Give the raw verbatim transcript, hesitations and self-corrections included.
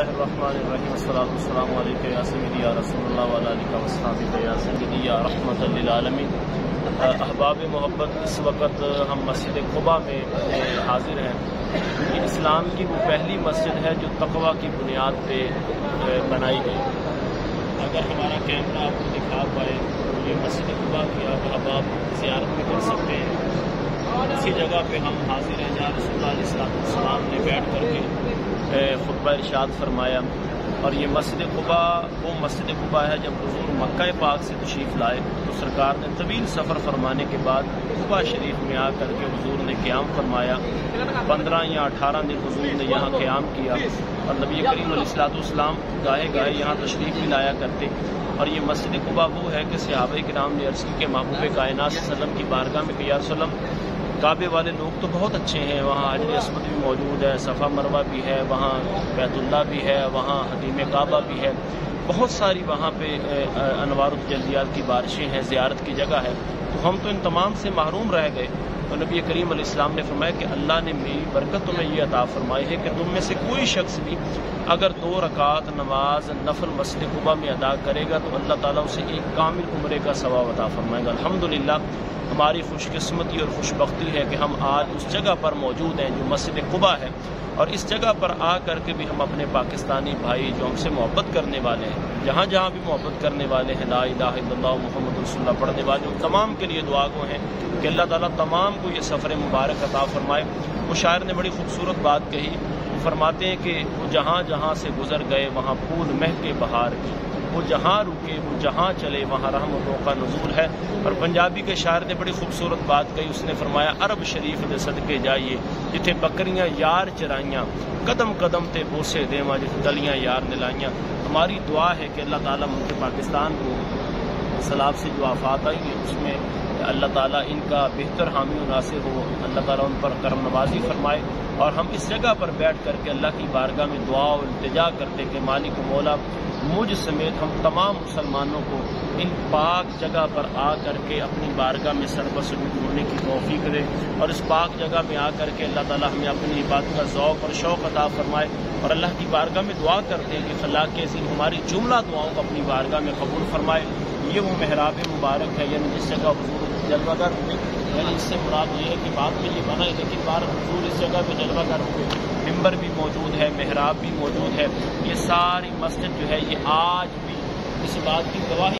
बिस्मिल्लाहिर्रहमानिर्रहीम अस्सलातु वस्सलामु अलैका या सय्यदी या रसूलल्लाह व अला आलिका व अस्हाबिका या सय्यदी या रहमतल लिल आलमीन। अहबाब मोहब्बत, इस वक्त हम मस्जिद कुबा में हाजिर हैं। ये इस्लाम की वो पहली मस्जिद है जो तक़वा की बुनियाद पे बनाई गई। अगर हमारा कैमरा आपको दिखा पाए तो ये मस्जिद कुबा की आप अहबाब ज़ियारत भी कर सकते हैं। इसी जगह पे हम हाजिर हैं जहाँ रसूलुल्लाह अलैहि वसल्लम ने बैठ करके खुतबा इरशाद फरमाया। और ये मस्जिद कुबा वो मस्जिद कुबा है जब हुज़ूर मक्का पाक से तशरीफ़ लाए तो सरकार ने तवील सफ़र फरमाने के बाद कुबा शरीफ में आ करके हुज़ूर ने क़याम फरमाया। पंद्रह या अठारह दिन हुज़ूर ने यहाँ क़याम किया और नबी करीम अलैहिस्सलाम गाहे गाहे यहाँ तशरीफ़ भी लाया करते। और ये मस्जिद कुबा वो है कि सहाबा किराम ने अर्ज़ की कि महबूब कायनात सल्लल्लाहु अलैहि वसल्लम की बारगाह में कि या रसूल अल्लाह, काबे वाले लोग तो बहुत अच्छे हैं, वहाँ हजर अस्वद भी मौजूद है, सफ़ा मरवा भी है, वहाँ बैतुल्ला भी है, वहाँ हदीम काबा भी है, बहुत सारी वहाँ पे अनवारुल जल्दियात की बारिशें हैं, ज़ियारत की जगह है। तो हम तो इन तमाम से महरूम रह गए। तो नबी करीम अलैहिस्सलाम ने फरमाया कि अल्लाह ने मेरी बरकत तुम्हें ये अता फरमाई है कि तुम में से कोई शख्स भी अगर दो रकात नमाज नफल मस्जिद कुबा में अदा करेगा तो अल्लाह ताला उसे एक कामिल उम्रे का सवाब अता फरमाएगा। अल्हम्दुलिल्लाह, हमारी खुशकिस्मती और खुशबख्ती है कि हम आज उस जगह पर मौजूद हैं जो मस्जिद कुबा है। और इस जगह पर आ करके भी हम अपने पाकिस्तानी भाई जो हमसे मोहब्बत करने वाले हैं, जहाँ जहाँ भी मोहब्बत करने वाले हैं, ला इलाहा इल्लल्लाह मुहम्मद रसूलुल्लाह पढ़ने वाले, उन तमाम के लिए दुआ गो हैं कि अल्लाह ताला तमाम को ये सफ़र मुबारक अता फरमाए। वो शायर ने बड़ी खूबसूरत बात कही। वो फरमाते हैं कि वो जहाँ जहाँ से गुजर गए वहाँ फूल महके बहार की, वो जहाँ रुके वो जहाँ चले वहाँ रहमतों का नुज़ूल है। और पंजाबी के शायर ने बड़ी खूबसूरत बात कही। उसने फरमाया अरब शरीफ दे सदके जाइए जिथे बकरियाँ यार चराइयाँ, कदम कदम ते बोसे देवा जिथे दलियाँ यार निलाइयाँ। हमारी दुआ है कि अल्लाह ताला मुल्क पाकिस्तान को सैलाब से जो आफात आई है उसमें अल्लाह ताला इनका बेहतर हामी और नासिर हो, अल्लाह ताला उन पर करम नवाजी फरमाए। और हम इस जगह पर बैठ करके अल्लाह की बारगाह में दुआ और इल्तिजा करते कि मालिक मौला मुझ समेत हम तमाम मुसलमानों को इन पाक जगह पर आ करके अपनी बारगाह में सरबसरूद होने की तौफीक दे। और इस पाक जगह में आ करके अल्लाह ताला हमें अपनी इबादत का ज़ौक़ और शौक़ अता फरमाए। और अल्लाह की बारगाह में दुआ करते हैं कि अल्लाह के अज़ीम हमारी जुमला दुआओं को अपनी बारगाह में कबूल फरमाए। ये वो महराब मुबारक है, यानी जिस जगह हुज़ूर जलवागर हुए, यानी इससे मुराद ये है कि बाद में ये बना है लेकिन बार हुज़ूर इस जगह पे जलवागर हुए, मिंबर भी मौजूद है, महराब भी मौजूद है। ये सारी मस्जिद जो है ये आज भी इस बात की गवाही